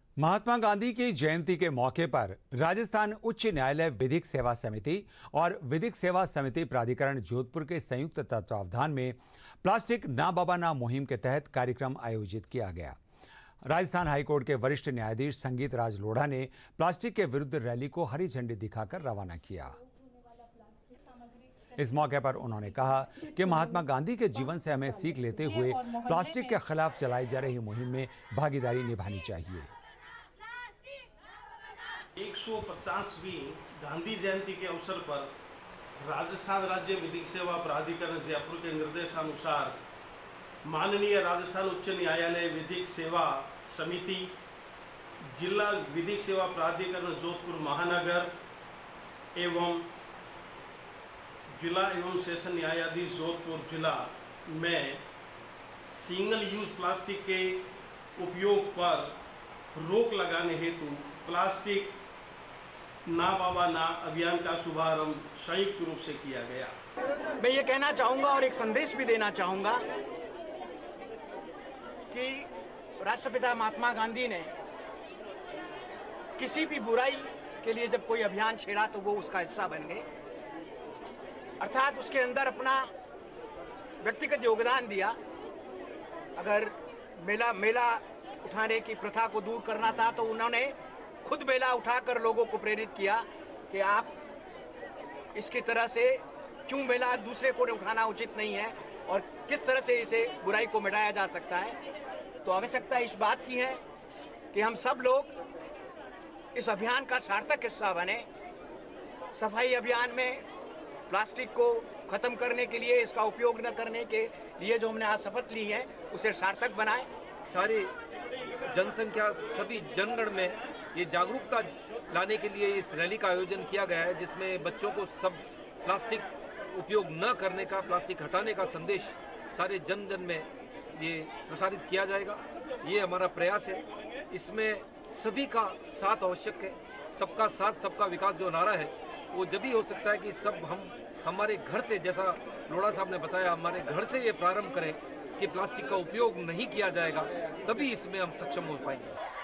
महात्मा गांधी की जयंती के मौके पर राजस्थान उच्च न्यायालय विधिक सेवा समिति और विधिक सेवा समिति प्राधिकरण जोधपुर के संयुक्त तत्वावधान में प्लास्टिक ना बाबा ना मुहिम के तहत कार्यक्रम आयोजित किया गया। राजस्थान हाईकोर्ट के वरिष्ठ न्यायाधीश संगीत राज लोढ़ा ने प्लास्टिक के विरुद्ध रैली को हरी झंडी दिखाकर रवाना किया। इस मौके पर उन्होंने कहा कि महात्मा गांधी के जीवन से हमें सीख लेते हुए प्लास्टिक के खिलाफ चलाई जा रही मुहिम में भागीदारी निभानी चाहिए। 150वीं गांधी जयंती के अवसर पर राजस्थान राज्य विधिक सेवा प्राधिकरण जयपुर के निर्देशानुसार माननीय राजस्थान उच्च न्यायालय विधिक सेवा समिति, जिला विधिक सेवा प्राधिकरण जोधपुर महानगर एवं जिला एवं सेशन न्यायाधीश जोधपुर जिला में सिंगल यूज प्लास्टिक के उपयोग पर रोक लगाने हेतु प्लास्टिक ना बाबा ना अभियान का शुभारंभ संयुक्त रूप से किया गया। मैं ये कहना चाहूँगा और एक संदेश भी देना चाहूँगा कि राष्ट्रपिता महात्मा गांधी ने किसी भी बुराई के लिए जब कोई अभियान छेड़ा तो वो उसका हिस्सा बन गए, अर्थात उसके अंदर अपना व्यक्तिगत योगदान दिया। अगर मेला उठाने की प्रथा को दूर करना था तो उन्होंने खुद मेला उठाकर लोगों को प्रेरित किया कि आप इसकी तरह से क्यों मेला दूसरे को उठाना उचित नहीं है और किस तरह से इसे बुराई को मिटाया जा सकता है। तो आवश्यकता इस बात की है कि हम सब लोग इस अभियान का सार्थक हिस्सा बने। सफाई अभियान में प्लास्टिक को खत्म करने के लिए, इसका उपयोग न करने के लिए जो हमने आज शपथ ली है उसे सार्थक बनाएं। सारी जनसंख्या, सभी जनगण में ये जागरूकता लाने के लिए इस रैली का आयोजन किया गया है, जिसमें बच्चों को सब प्लास्टिक उपयोग न करने का, प्लास्टिक हटाने का संदेश सारे जन जन में ये प्रसारित किया जाएगा। ये हमारा प्रयास है। इसमें सभी का साथ आवश्यक है। सबका साथ सबका विकास जो नारा है वो जब ही हो सकता है कि सब हम हमारे घर से, जैसा लोढ़ा साहब ने बताया, हमारे घर से ये प्रारंभ करें कि प्लास्टिक का उपयोग नहीं किया जाएगा, तभी इसमें हम सक्षम हो पाएंगे।